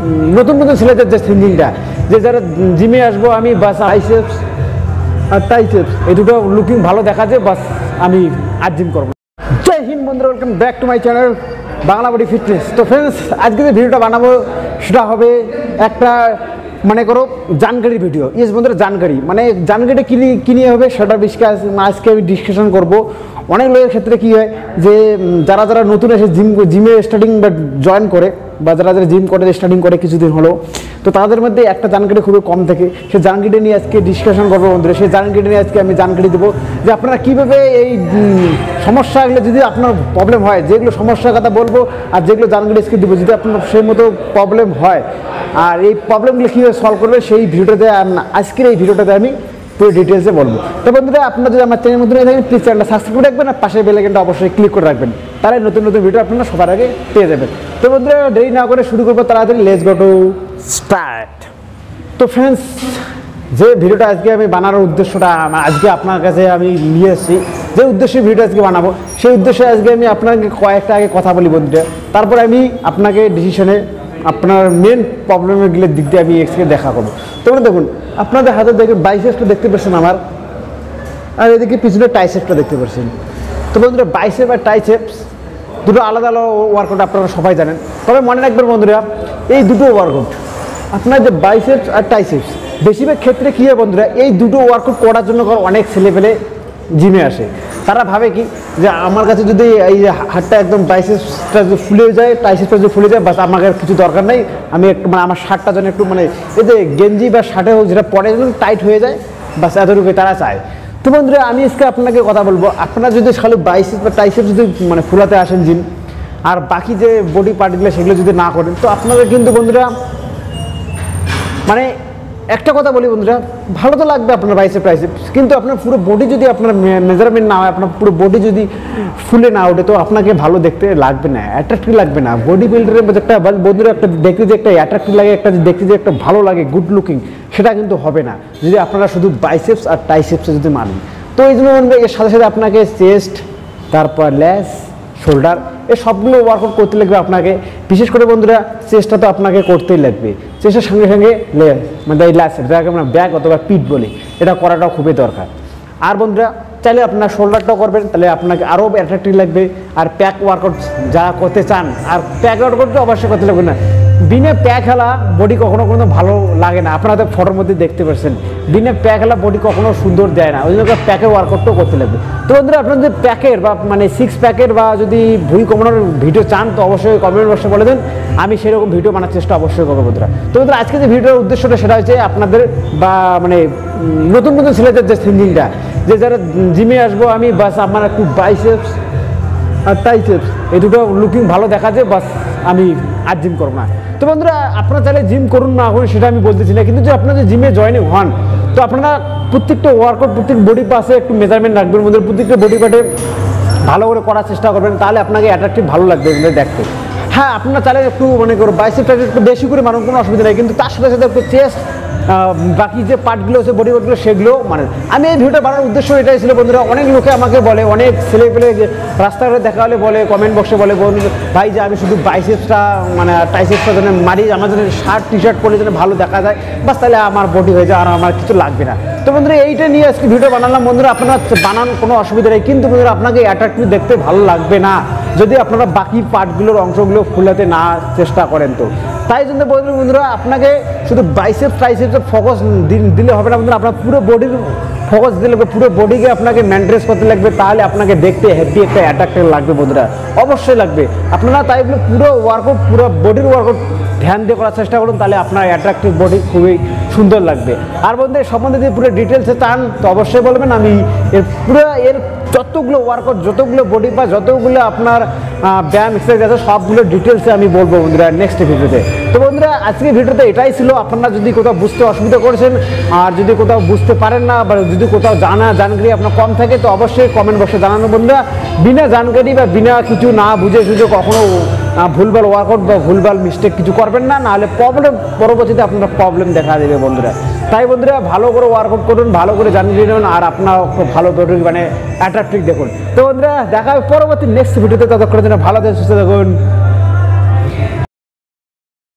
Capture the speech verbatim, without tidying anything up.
নতুন নতুন ছেলেদের যে থিঙ্কিংটা, যে যারা জিমে আসবো আমি বাস বাইসেপস আর ট্রাইসেপস এই দুটো লুকিং ভালো দেখা যায়, বাস আমি আর জিম করবো। জয় হিন্দ বন্ধুরা, welcome back to my channel Bangla body fitness. তো ফ্রেন্ডস, আজকে যে ভিডিওটা বানাবো সেটা হবে একটা মনে করো জানকারি ভিডিও। ইয়েস বন্ধুরা, জানকারি মানে জানকারিটা কী কী নিয়ে হবে সেটা বিষয়ে আজকে আমি ডিসকাশন করবো। অনেক লোকের ক্ষেত্রে কী হয় যে যারা যারা নতুন এসে জিম জিমে স্টার্টিং বা জয়েন করে বা যারা যারা জিম করে স্টার্টিং করে কিছুদিন হলো, তো তাদের মধ্যে একটা জানকারি খুবই কম থাকে। সেই জানকারিটা নিয়ে আজকে ডিসকাশন করবো বন্ধুরা। সেই জানকারিটা নিয়ে আজকে আমি জানকারি দেবো যে আপনারা কীভাবে এই সমস্যাগুলো, যদি আপনার প্রবলেম হয়, যেগুলো সমস্যার কথা বলবো আর যেগুলো জানকারি আজকে দেবো, যদি আপনার সেই মতো প্রবলেম হয় আর এই প্রবলেমগুলো কীভাবে সলভ করবে সেই ভিডিওটাতে আজকের এই ভিডিওটাতে আমি পুরো ডিটেলসে বলবো। তো বন্ধুরা, আপনারা যদি আমার চ্যানেল নতুন হয়ে থাকেন প্লিজ চ্যানেলটা সাবস্ক্রাইব করে রাখবেন আর পাশের বেল আইকনটা অবশ্যই ক্লিক করে রাখবেন, তাহলে নতুন নতুন ভিডিও আপনারা সবার আগে পেয়ে যাবেন। তো বন্ধুরা, দেরি না করে শুরু করবো তাড়াতাড়ি, লেটস গো টু স্টার্ট। তো ফ্রেন্ডস, যে ভিডিওটা আজকে আমি বানানোর উদ্দেশ্যটা আজকে আপনার কাছে আমি নিয়ে এসেছি, যে উদ্দেশ্যে ভিডিওটা আজকে বানাবো সেই উদ্দেশ্যে আজকে আমি আপনাকে কয়েকটা আগে কথা বলি বন্ধুরা, তারপরে আমি আপনাকে ডিসিশনে আপনার মেন প্রবলেমগুলোর দিক দিয়ে আমি এক্সকে দেখা করবো। তোমরা দেখুন, আপনাদের হাতে দেখুন বাইসেপসটা দেখতে পাচ্ছেন আমার, আর এদিকে পিছনে ট্রাইসেপসটা দেখতে পাচ্ছেন। তো বন্ধুরা, বাইসেপ আর ট্রাইসেপস দুটো আলাদা আলাদা ওয়ার্কআউট আপনারা সবাই জানেন, তবে মনে রাখবেন বন্ধুরা, এই দুটো ওয়ার্কআউট আপনার যে বাইসেপস আর ট্রাইসেপস, বেশিরভাগ ক্ষেত্রে কী হয় বন্ধুরা, এই দুটো ওয়ার্কআউট করার জন্য অনেক ছেলেপেলে জিমে আসে। তারা ভাবে কি যে আমার কাছে যদি এই হাতটা একদম বাইসেপসটা যদি ফুলে যায়, ট্রাইসেপসটা যদি ফুলে যায়, বাস আমাকে কিছু দরকার নেই, আমি একটু মানে আমার শার্টটা যেন একটু মানে এই যে গেঞ্জি বা শার্টে হোক যেটা পরে যেন টাইট হয়ে যায়, বাস এতটুকু তারা চায়। তো বন্ধুরা, আমি আজকে আপনাকে কথা বলবো, আপনারা যদি খালি বাইসেপস বা ট্রাইসেপস যদি মানে ফুলাতে আসেন জিম, আর বাকি যে বডি পার্টগুলো সেগুলো যদি না করেন, তো আপনাদের কিন্তু বন্ধুরা মানে একটা কথা বলি বন্ধুরা, ভালো তো লাগবে আপনার বাইসেপ ট্রাইসেপস, কিন্তু আপনার পুরো বডি যদি আপনার মেজারমেন্ট না হয়, আপনার পুরো বডি যদি ফুলে না ওঠে, তো আপনাকে ভালো দেখতে লাগবে না, অ্যাট্রাক্টিভ লাগবে না। বডি বিল্ডারের একটা বন্ধুরা একটা দেখতে যে একটা অ্যাট্রাক্টিভ লাগে, একটা দেখতে যে একটা ভালো লাগে, গুড লুকিং, সেটা কিন্তু হবে না যদি আপনারা শুধু বাইসেপস আর ট্রাইসেপসে যদি মানেন। তো এই জন্য বন্ধুরা, এর সাথে সাথে আপনাকে চেস্ট, তারপর লেস, শোল্ডার, এই সবগুলো ওয়ার্কআউট করতে লাগবে আপনাকে। বিশেষ করে বন্ধুরা, চেষ্টা তো আপনাকে করতেই লাগবে, চেষ্টার সঙ্গে সঙ্গে লেস মানে এই ল্যাস, যাকে আমরা ব্যাক অথবা পিঠ বলি, এটা করাটাও খুবই দরকার। আর বন্ধুরা, চাইলে আপনার শোল্ডারটাও করবেন, তাহলে আপনাকে আরও অ্যাট্রাক্টিভ লাগবে। আর প্যাক ওয়ার্কআউট যারা করতে চান, আর প্যাক ওয়ার্কআউট তো অবশ্যই করতে লাগবে না, বিনা প্যাক খেলা বডি কখনো কোনো ভালো লাগে না। আপনারা তো ফটোর মধ্যে দেখতে পাচ্ছেন, বিনা প্যাক খেলা বডি কখনো সুন্দর দেয় না, ওই জন্য প্যাকের ওয়ার্কআউটটাও করতে লাগবে। তো বন্ধুরা, আপনারা যদি প্যাকের বা মানে সিক্স প্যাকের বা যদি ভুঁড়ি কমানোর ভিডিও চান, তো অবশ্যই কমেন্ট বক্সে বলে দেন, আমি সেরকম ভিডিও বানার চেষ্টা অবশ্যই করবো বন্ধুরা। তো বন্ধুরা, আজকে যে ভিডিওর উদ্দেশ্যটা সেটা হচ্ছে আপনাদের বা মানে নতুন নতুন ছেলেদের যে থিঙ্কিংটা, যে যারা জিমে আসবো আমি বাস আমার একটু বাইসেপস আর ট্রাইসেপস এই দুটো লুকিং ভালো দেখা যায়, বাস আমি আর জিম করবো না। তো বন্ধুরা, আপনারা চাইলে জিম করুন না করুন সেটা আমি বলতেছি না, কিন্তু যে আপনারা যে জিমে জয়েনিং হন, তো আপনারা প্রত্যেকটা ওয়ার্কআউট প্রত্যেক বডি পার্টে একটু মেজারমেন্ট রাখবেন বন্ধুরা, প্রত্যেকটা বডি পার্টে ভালো করে করার চেষ্টা করবেন, তাহলে আপনাকে অ্যাট্রাক্টিভ ভালো লাগবে এগুলো দেখতে। হ্যাঁ, আপনারা চাইলে একটু মনে করো বাইসেপ টাইসেপ একটু বেশি করে মানুষ, কোনো অসুবিধা নেই, কিন্তু তার সাথে সাথে একটু চেস্ট, বাকি যে পার্টগুলো আছে বডি পার্টগুলো সেগুলো মানে আমি এই ভিডিওটা বানানোর উদ্দেশ্য এটাই ছিল বন্ধুরা। অনেক লোকে আমাকে বলে, অনেক ছেলে পেলে রাস্তাঘাটে দেখা হলে বলে, কমেন্ট বক্সে বলে, ভাই যে আমি শুধু বাইসেপসটা মানে ট্রাইসেপসটা যেন মারি, আমার যেন শার্ট টি শার্ট পরে যেন ভালো দেখা যায়, বাস তাহলে আমার বডি হয়ে যায় আর আমার কিছু লাগবে না। তো বন্ধুরা, এইটা নিয়ে আজকে ভিডিও বানালাম বন্ধুরা। আপনারা বানান, কোনো অসুবিধা নেই, কিন্তু বন্ধুরা আপনাকে অ্যাট্রাক্টিভ দেখতে ভালো লাগবে না যদি আপনারা বাকি পার্টগুলোর অংশগুলো ফুলাতে না চেষ্টা করেন। তো তাই জন্য বলবো বন্ধুরা, আপনাকে শুধু বাইসেপস ট্রাইসেপসে ফোকাস দিলে হবে না বন্ধুরা, আপনার পুরো বডির ফোকাস দিলে লাগবে, পুরো বডিকে আপনাকে মেনটেন করতে লাগবে, তাহলে আপনাকে দেখতে হেভি একটা অ্যাট্রাক্টিভ লাগবে বন্ধুরা, অবশ্যই লাগবে। আপনারা তাই বলে পুরো ওয়ার্কআউট পুরো বডির ওয়ার্কআউট ধ্যান দিয়ে করার চেষ্টা করুন, তাহলে আপনার অ্যাট্রাক্টিভ বডি খুবই সুন্দর লাগবে। আর বন্ধু, এর সম্বন্ধে যদি পুরো ডিটেলসে চান তো অবশ্যই বলবেন, আমি এর পুরো এর যতগুলো ওয়ার্কআউট, যতগুলো বডি বা যতগুলো আপনার ব্যায়াম এক্সারসাইজ আছে সবগুলো ডিটেলসে আমি বলবো বন্ধুরা নেক্সট ভিডিওতে। তো বন্ধুরা, আজকে ভিডিওতে এটাই ছিল। আপনারা যদি কোথাও বুঝতে অসুবিধা করেছেন আর যদি কোথাও বুঝতে পারেন না বা যদি কোথাও জানা জানকারি আপনার কম থাকে, তো অবশ্যই কমেন্ট বক্সে জানানো বন্ধুরা। বিনা জানকারি বা বিনা কিছু না বুঝে সুঝে কখনো ভুলভাল ওয়ার্কআউট বা ভুলভাল মিস্টেক কিছু করবেন না, নাহলে প্রবলেম পরবর্তীতে আপনার প্রবলেম দেখা দেবে বন্ধুরা। তাই বন্ধুরা, ভালো করে ওয়ার্কআউট করুন, ভালো করে জানিয়ে নেবেন, আর আপনার ভালো বডি মানে অ্যাট্রাক্টিভ দেখুন। তো বন্ধুরা, দেখা হবে পরবর্তী নেক্সট ভিডিওতে, ততক্ষণের জন্য ভালো থাকুন, সুস্থ থাকুন।